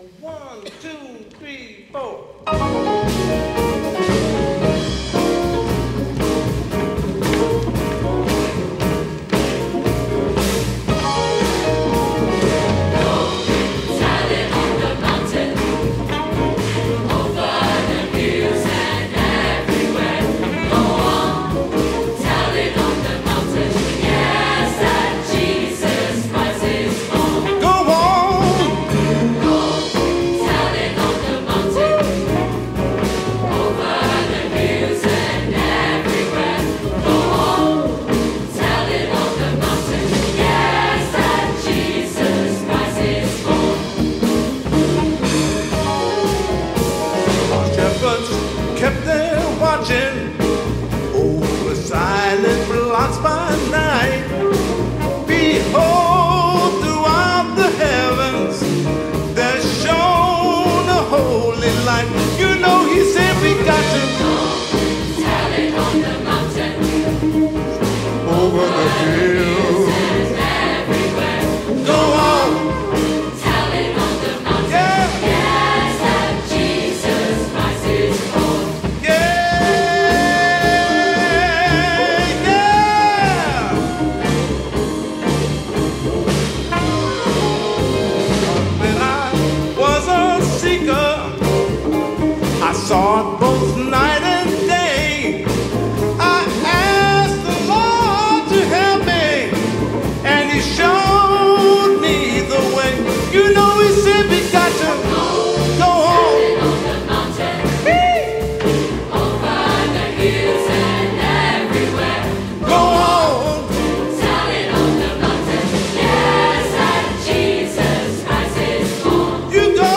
1, 2, 3, 4. Kept there watching over silent blocks by night. Behold, throughout the heavens there shone a holy light. You know, he said we got to tell it on the mountain, over the hills and everywhere. Go on, tell it on the mountain. Yeah. Yes, that Jesus Christ is born. I saw it both night and day. I asked the Lord to help me, and he showed me the way. You know, he said we got to go home. On the mountain, over the hills and everywhere. Go home. Tell it on the mountain. Yes, that Jesus Christ is born. You go.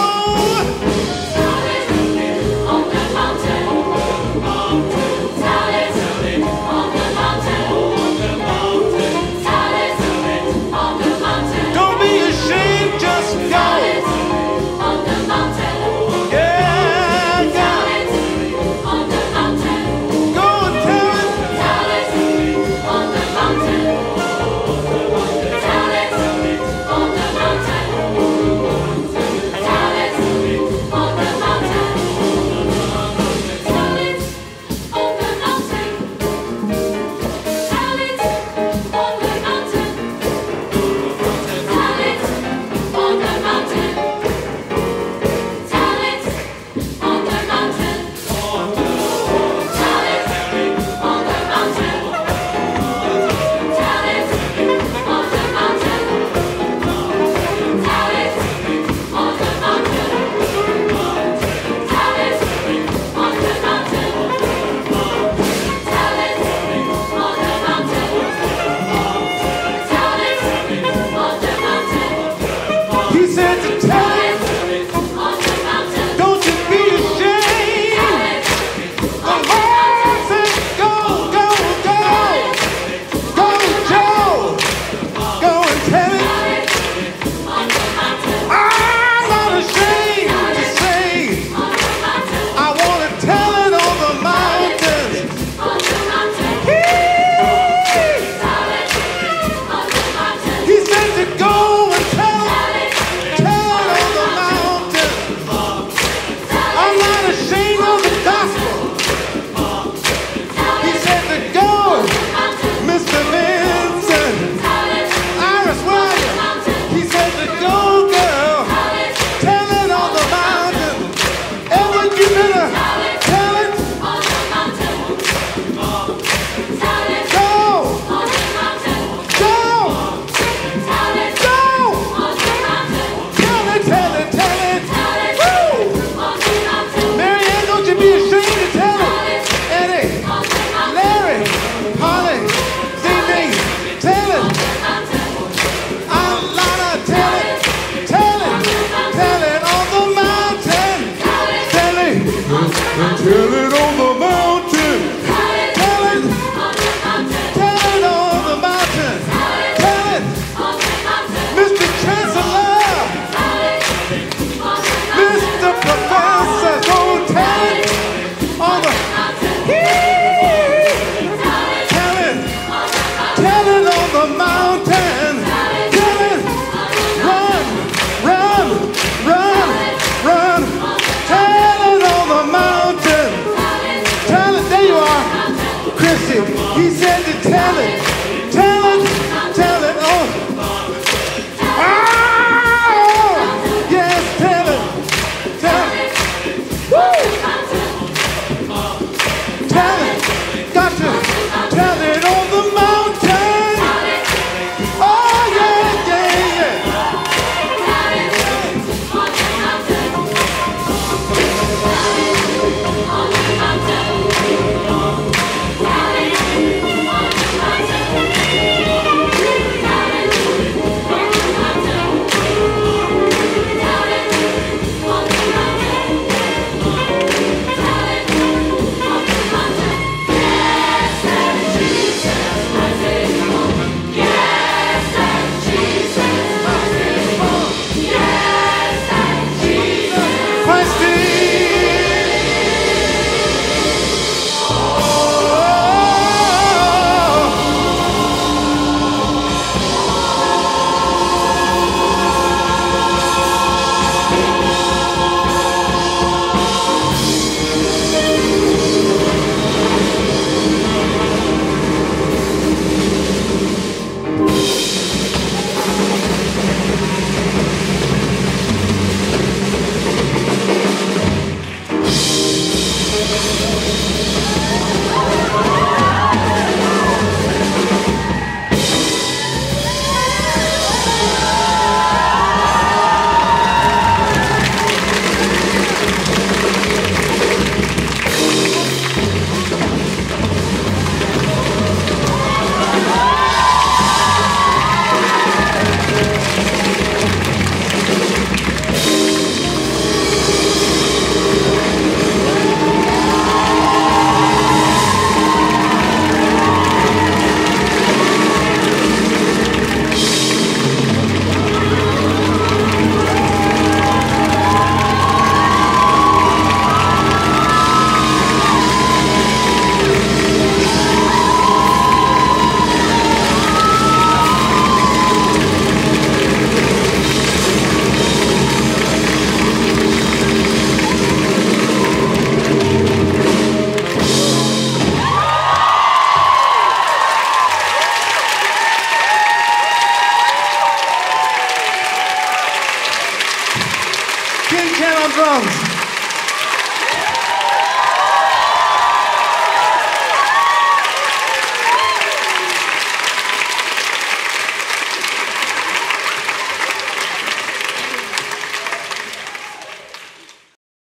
Ken Can on drums.